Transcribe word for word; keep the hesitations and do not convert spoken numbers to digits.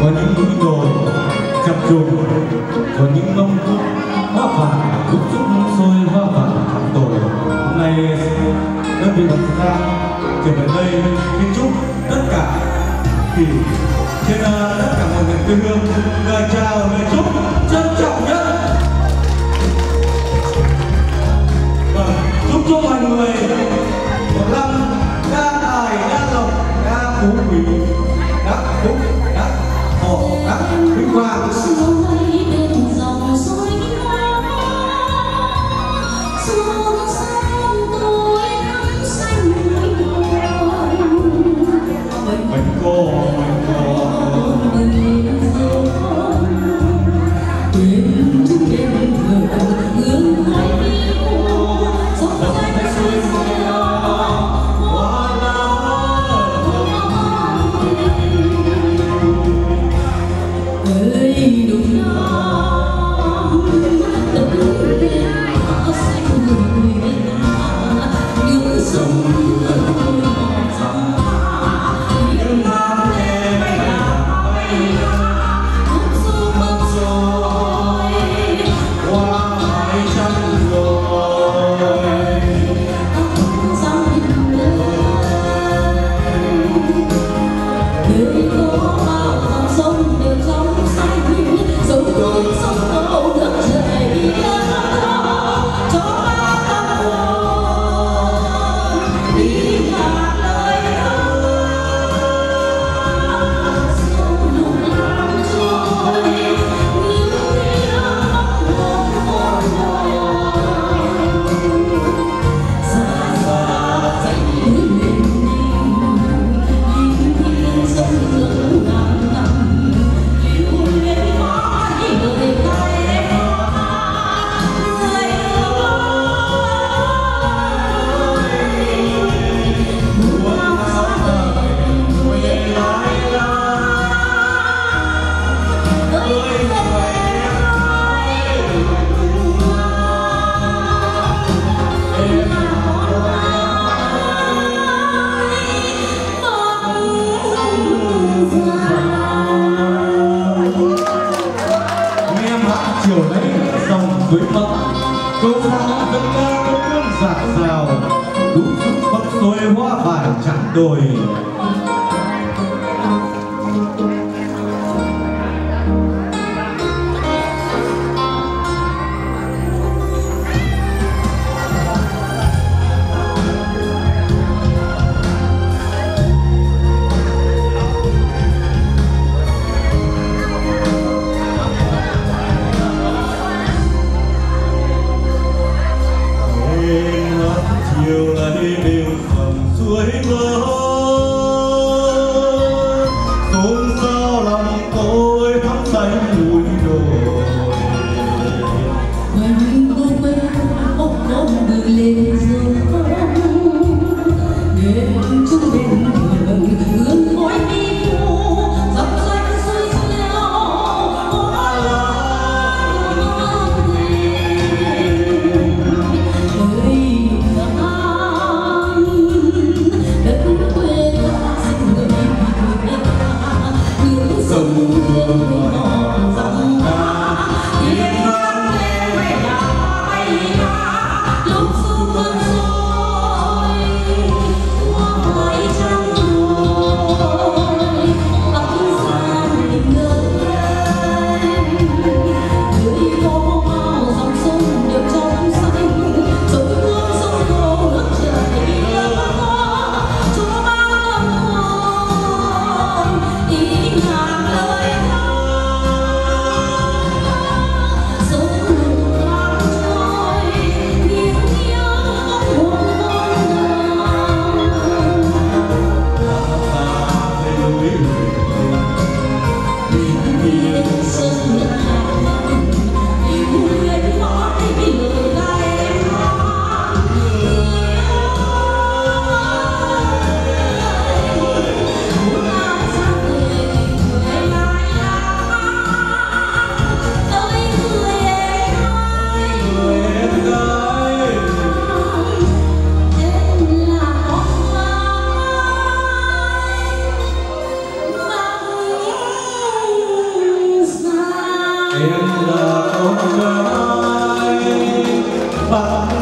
có những núi đồi chập trùng, có những mâm hoa vàng lúc chúc sôi hoa vàng thắm đồi. Hôm nay đơn vị Bắc Giang trở về đây kính chúc tất cả thì trên tất cả mọi miền quê hương lời chào lời chúc trân trọng nhất. Và chúc cho mọi người một năm đa tài đa lộc đa phú quý đắc phúc đắc thọ đắc vinh quang. Mình cô mình cô quyến chúc em hương hương chiều nay dòng suối Bắc câu ca dân ca câu cơm rạng rào đủ sức bắc xuôi hoa vải trắng đồi. Chiều nay bên dòng suối Bắc Em là con gái bắt